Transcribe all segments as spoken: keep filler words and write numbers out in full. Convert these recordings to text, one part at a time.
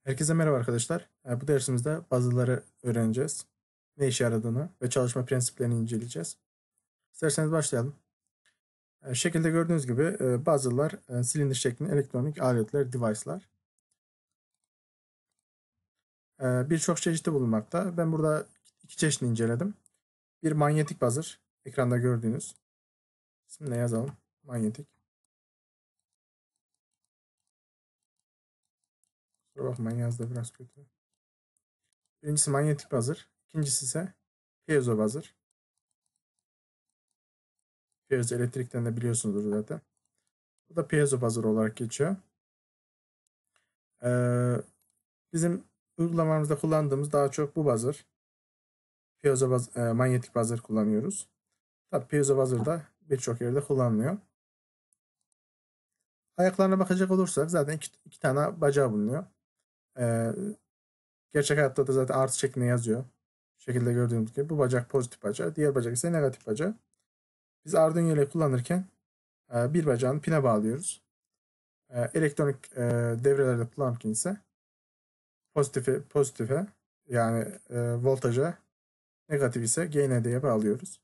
Herkese merhaba arkadaşlar. E, Bu dersimizde buzzer'ları öğreneceğiz. Ne işe yaradığını ve çalışma prensiplerini inceleyeceğiz. İsterseniz başlayalım. E, Şekilde gördüğünüz gibi e, buzzer'lar e, silindir şeklinde elektronik aletler, device'lar. E, Birçok çeşidi bulunmakta. Ben burada iki çeşidini inceledim. Bir manyetik buzzer, ekranda gördüğünüz. İsmini yazalım. Manyetik. Kusura bakmayın, yazdı biraz kötü. Birincisi manyetik buzzer. İkincisi ise piezo buzzer. Piezo elektrikten de biliyorsunuzdur zaten. Bu da piezo buzzer olarak geçiyor. Ee, Bizim uygulamamızda kullandığımız daha çok bu buzzer. Piezo baz, e, manyetik buzzer kullanıyoruz. Tabii piezo buzzer da birçok yerde kullanılıyor. Ayaklarına bakacak olursak zaten iki, iki tane bacağı bulunuyor. Ee, Gerçek hayatta da zaten artı şeklinde yazıyor. Şu şekilde gördüğünüz gibi bu bacak pozitif bacağı, diğer bacak ise negatif bacağı. Biz Arduino ile kullanırken e, bir bacağını pine bağlıyoruz. E, elektronik e, devrelerde kullanırken ise pozitife, pozitife yani e, voltaja, negatif ise G N D'ye bağlıyoruz.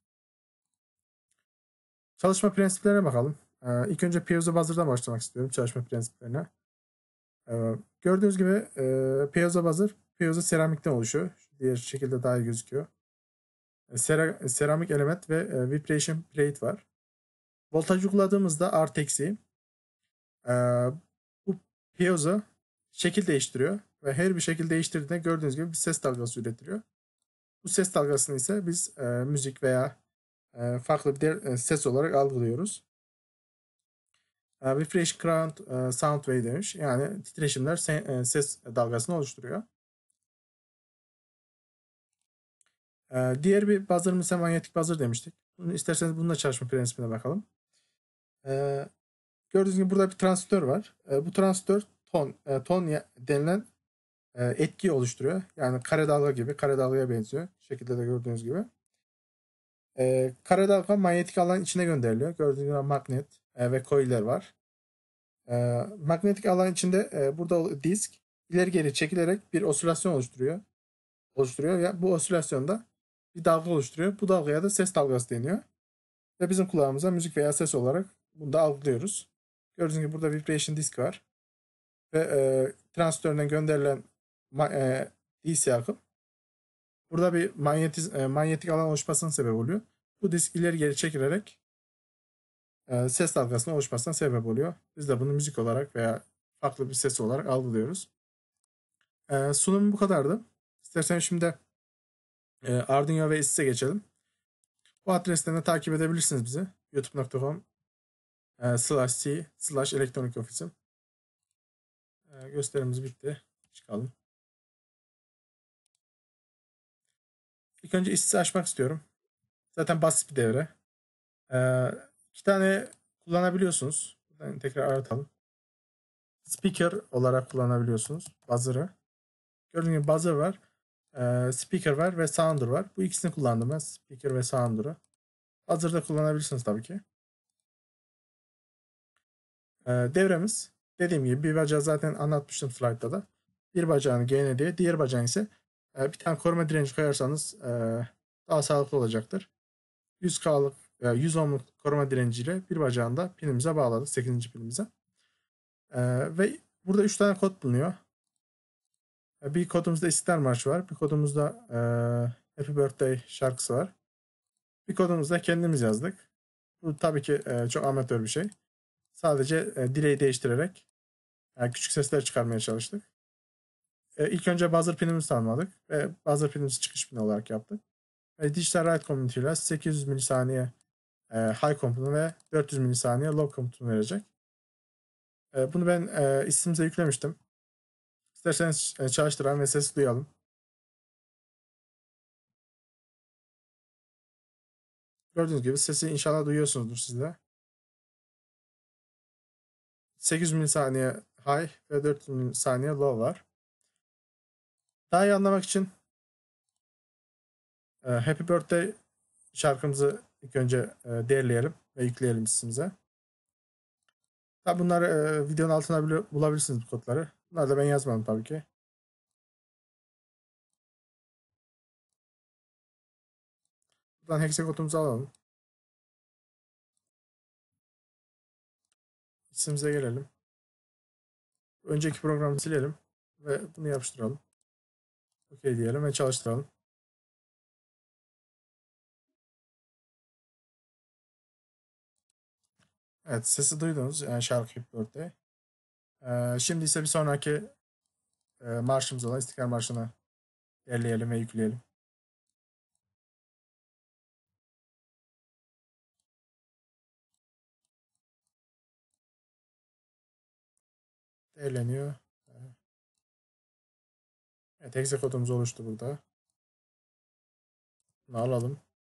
Çalışma prensiplerine bakalım. Ee, ilk önce piezo buzzer'dan başlamak istiyorum çalışma prensiplerine. Ee, gördüğünüz gibi e, piezo buzzer, piezo seramikten oluşuyor. Diğer şekilde daha iyi gözüküyor. Sera, seramik element ve e, vibration plate var. Voltaj uyguladığımızda artı eksi. E, Bu piezo şekil değiştiriyor ve her bir şekil değiştirdiğinde gördüğünüz gibi bir ses dalgası üretiliyor. Bu ses dalgasını ise biz e, müzik veya e, farklı bir e, ses olarak algılıyoruz. E, Vibration Current e, Sound Wave demiş. Yani titreşimler se- e, ses dalgasını oluşturuyor. E, diğer bir buzzer'ımız ise manyetik buzzer demiştik. Bunu, isterseniz bununla çalışma prensibine bakalım. E, Gördüğünüz gibi burada bir transistör var. E, bu transistör ton, e, ton denilen e, etkiyi oluşturuyor. Yani kare dalga gibi, kare dalgaya benziyor. Şu şekilde de gördüğünüz gibi. E, kare dalga manyetik alan içine gönderiliyor. Gördüğünüz gibi magnet e, ve coil'ler var. E, manyetik alan içinde e, burada disk ileri geri çekilerek bir osilasyon oluşturuyor. Oluşturuyor. Ya bu osilasyonda bir dalga oluşturuyor. Bu dalgaya da ses dalgası deniyor. Ve bizim kulağımıza müzik veya ses olarak bunu da algılıyoruz. Gördüğünüz gibi burada vibration disk var. Ve e, transistörden gönderilen e, D C akım burada bir manyetiz, e, manyetik alan oluşmasına sebep oluyor. Bu disk ileri geri çekilerek e, ses dalgasının oluşmasına sebep oluyor. Biz de bunu müzik olarak veya farklı bir ses olarak algılıyoruz. E, sunum bu kadardı. İsterseniz şimdi e, Arduino ve ISIS'e geçelim. Bu adresten de takip edebilirsiniz bizi. youtube nokta com e, slash c slash elektronik ofisim. E, gösterimiz bitti. Çıkalım. İlk önce ISIS'i açmak istiyorum. Zaten basit bir devre. E, iki tane kullanabiliyorsunuz. Buradan tekrar aratalım. Speaker olarak kullanabiliyorsunuz. Buzzer'ı. Gördüğünüz gibi buzzer var. E, speaker var ve sounder var. Bu ikisini kullandım ben. Speaker ve sounder'ı. Buzzer'da kullanabilirsiniz tabii ki. E, devremiz dediğim gibi bir bacağı zaten anlatmıştım slide'da da. Bir bacağını G N D'ye, diğer bacağını ise e, bir tane koruma direnci koyarsanız e, daha sağlıklı olacaktır. yüz K'lık, e, yüz ohmluk koruma direnciyle bir bacağını da pinimize bağladık. sekizinci pinimize. E, ve burada üç tane kod bulunuyor. E, bir kodumuzda İstiklal Marşı var. Bir kodumuzda e, Happy Birthday şarkısı var. Bir kodumuzda kendimiz yazdık. Bu tabii ki e, çok amatör bir şey. Sadece e, dileği değiştirerek e, küçük sesler çıkarmaya çalıştık. E, ilk önce buzzer pinimizi tanımladık ve buzzer pinimizi çıkış pini olarak yaptık. Ve dijital write komutuyla sekiz yüz milisaniye e, high komutunu ve dört yüz milisaniye low komutunu verecek. E, bunu ben e, ismimize yüklemiştim. İsterseniz e, çalıştıran ve sesi duyalım. Gördüğünüz gibi sesi inşallah duyuyorsunuzdur siz de. sekiz yüz milisaniye high ve dört yüz milisaniye low var. Daha iyi anlamak için e, Happy Birthday şarkımızı ilk önce e, değerleyelim ve yükleyelim sesimize. Tabi bunları e, videonun altına bulabilirsiniz bu kodları. Bunları da ben yazmadım tabii ki. Buradan hexakodumuzu alalım. İsmimize gelelim. Önceki programı silelim ve bunu yapıştıralım. OK diyelim ve çalıştıralım. Evet, sesi duydunuz. Yani şarkı Birthday. Ee, şimdi ise bir sonraki e, marşımız olan İstiklal Marşı'na derleyelim ve yükleyelim. Derleniyor. Evet, exe kodumuz oluştu burada. Bunu alalım.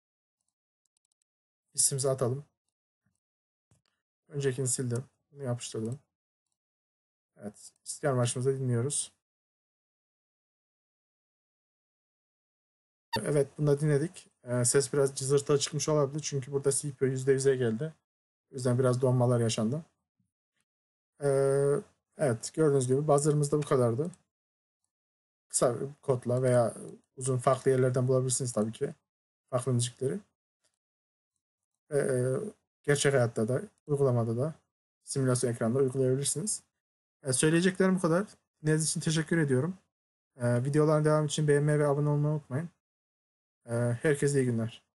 İsmimizi atalım. Öncekini sildim. Bunu yapıştırdım. Evet, İstiklal Marşımızı dinliyoruz. Evet, bunu da dinledik. Ee, ses biraz cızırtılı çıkmış olabilir. Çünkü burada C P U yüzde yüze geldi. O yüzden biraz donmalar yaşandı. Ee, evet, gördüğünüz gibi buzzer'ımız da bu kadardı. Kısa bir kodla veya uzun farklı yerlerden bulabilirsiniz tabii ki. Farklı müzikleri. Ve e, gerçek hayatta da, uygulamada da, simülasyon ekranda uygulayabilirsiniz. E, söyleyeceklerim bu kadar. Dinlediğiniz için teşekkür ediyorum. E, videoların devamı için beğenmeyi ve abone olmayı unutmayın. E, herkese iyi günler.